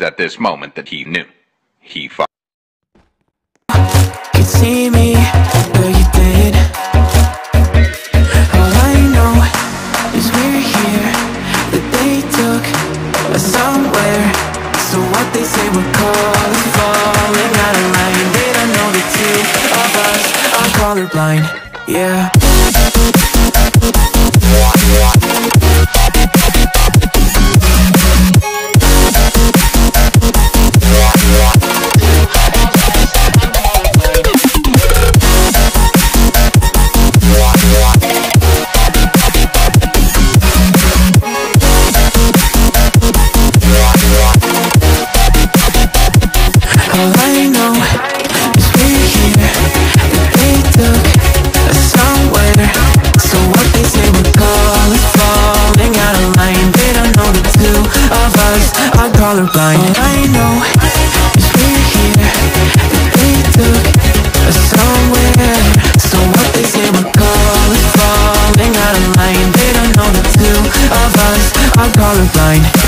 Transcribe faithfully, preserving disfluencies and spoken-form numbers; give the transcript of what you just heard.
at this moment that he knew. He fought. Could see me where you did. All I know is we're here, that they took us somewhere. So what they say we're calling, falling out of line. They don't know the two of us are colorblind, yeah. Colorblind. All I know is we're here, that they took us somewhere. So what they say we're calling, falling out of line. They don't know the two of us are colorblind.